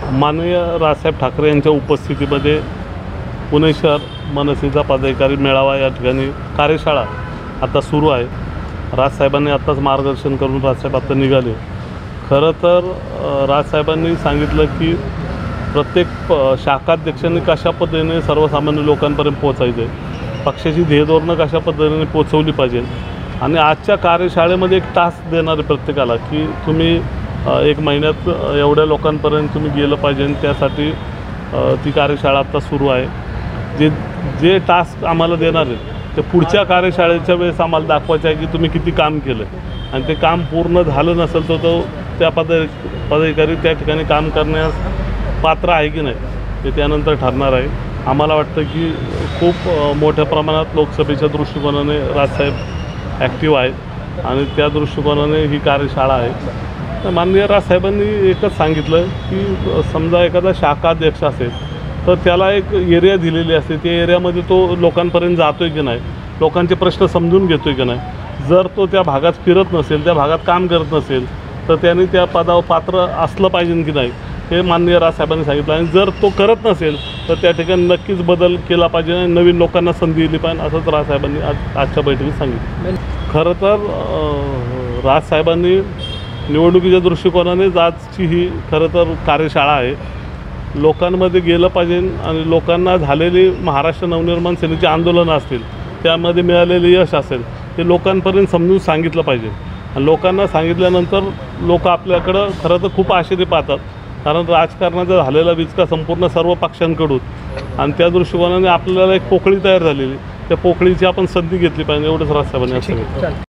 माननीय राजसाहेब ठाकरे यांच्या उपस्थितीमध्ये पुणे शहर मनसेचा पदाधिकारी मेळावा या ठिकाणी कार्यशाळा आता सुरू आहे। राजसाहेबांनी आत्ताच मार्गदर्शन करून राजसाहेब आता निघाले। खरं तर राजसाहेबांनी सांगितलं की प्रत्येक शाखाध्यक्षांनी कशा पद्धतीने सर्वसामान्य लोकांपर्यंत पोहोचायचं आहे, पक्षाची ध्येयधोरणं कशा पद्धतीने पोहोचवली पाहिजे आणि आजच्या कार्यशाळेमध्ये एक टास्क देणारे प्रत्येकाला की तुम्ही एक महिन्यात एवढ्या लोकांपर्यंत तुम्ही गेलं पाहिजे। त्यासाठी ती कार्यशाळा आता सुरू आहे। जे टास्क आम्हाला देणार आहेत ते पुढच्या कार्यशाळेच्या वेळेस आम्हाला दाखवायचं आहे की तुम्ही किती काम केलं आणि ते काम पूर्ण झालं नसेल तर तो त्या पदाधिकारी त्या ठिकाणी काम करण्यास पात्र आहे की नाही ते त्यानंतर ठरणार आहे। आम्हाला वाटतं की खूप मोठ्या प्रमाणात लोकसभेच्या दृष्टिकोनाने राजसाहेब ॲक्टिव्ह आहेत आणि त्या दृष्टिकोनाने ही कार्यशाळा आहे। तर माननीय राजसाहेबांनी एकच सांगितलं की समजा एखादा शाखाध्यक्ष असेल तर त्याला एक एरिया दिलेली असते, त्या एरियामध्ये तो लोकांपर्यंत जातो आहे की नाही, लोकांचे प्रश्न समजून घेतो आहे की नाही। जर तो त्या भागात फिरत नसेल, त्या भागात काम करत नसेल तर त्याने त्या पदावर पात्र असलं पाहिजे की नाही हे माननीय राजसाहेबांनी सांगितलं। आणि जर तो करत नसेल तर त्या ठिकाणी नक्कीच बदल केला पाहिजे आणि नवीन लोकांना संधी दिली पाहिजे असंच राजसाहेबांनी आजच्या बैठकीत सांगितलं। खरं तर राजसाहेबांनी निवडणुकीच्या दृष्टिकोनाने आजची ही खरं तर कार्यशाळा आहे। लोकांमध्ये गेलं पाहिजे आणि लोकांना झालेली महाराष्ट्र नवनिर्माण सेनेची आंदोलनं असतील त्यामध्ये मिळालेले यश असेल ते लोकांपर्यंत समजून सांगितलं पाहिजे आणि लोकांना सांगितल्यानंतर लोक आपल्याकडं खरं तर खूप आशेने पाहतात, कारण राजकारणाचा झालेला विचका संपूर्ण सर्व पक्षांकडून आणि त्या दृष्टिकोनाने आपल्याला एक पोकळी तयार झालेली, त्या पोकळीची आपण संधी घेतली पाहिजे एवढंच राजसाहेबांनी सांगितलं।